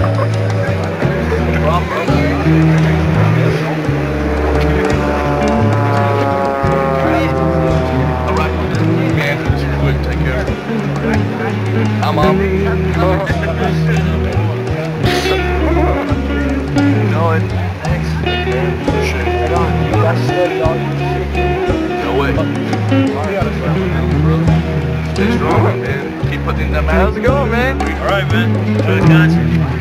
I'm on. Know it. Thanks. Shit. Right on. That's good, dog. No way. Stay strong, man. Keep putting that man. How's it going, man? Alright, man. Good, gotcha.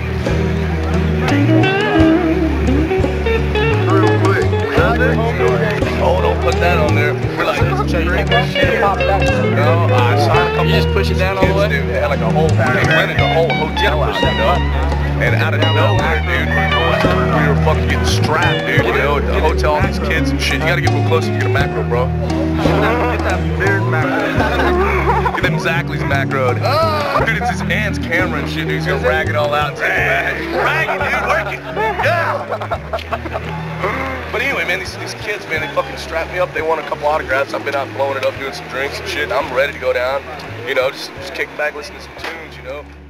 Real quick. Oh, don't put that on there. We're like, drink shit. No, I saw a couple. You just push it down all the way? Dude, they had like a whole, they rented the whole hotel out, you know? And out of nowhere, dude, we were fucking getting strapped, dude, you know, at the hotel, all these kids and shit. You gotta get real close to get a macro, bro. Get that beard macro. Get them Zachley's macro. Dude, it's his aunt's camera and shit, dude. He's gonna rag it all out and take it back. Rag it, dude, work it. Yeah. But anyway, man, these kids, man, they fucking strap me up. They want a couple autographs. I've been out blowing it up, doing some drinks and shit. I'm ready to go down, you know, just kick back, listen to some tunes, you know.